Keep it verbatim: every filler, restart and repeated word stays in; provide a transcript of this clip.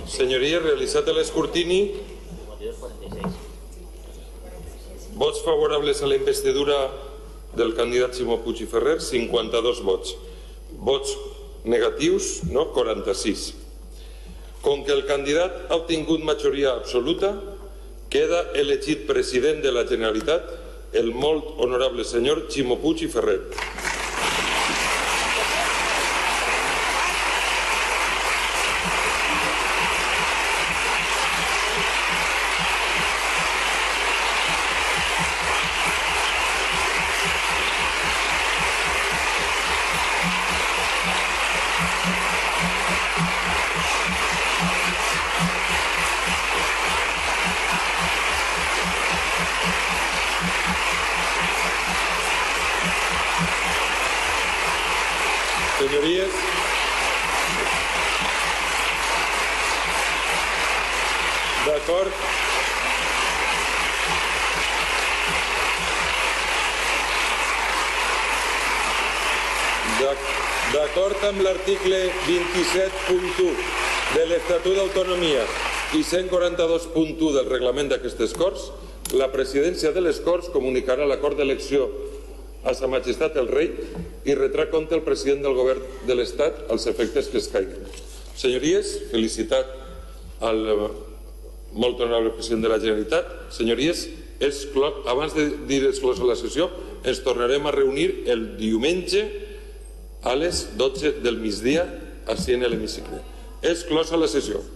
Senyories, realitzat l'escrutini, vots favorables a la investidura del candidat Ximo Puig i Ferrer, cinquanta-dos vots. Vots negatius, no? quaranta-sis. Com que el candidat ha obtingut majoria absoluta, queda elegit president de la Generalitat el molt honorable senyor Ximo Puig i Ferrer. Senyories, d'acord d'acord amb l'article vint-i-set punt u de l'Estatut d'Autonomia i cent quaranta-dos punt u del reglament d'aquestes Corts, la presidència de les Corts comunicarà l'acord d'elecció a Sa Majestat el Rei i retrà compte al president del govern de l'Estat als efectes que es caiguin. Senyories, felicitat al molt honorable president de la Generalitat. Senyories, abans de dir exclosa la sessió, ens tornarem a reunir el diumenge a les dotze del migdia, així en l'hemicicle. Exclosa la sessió.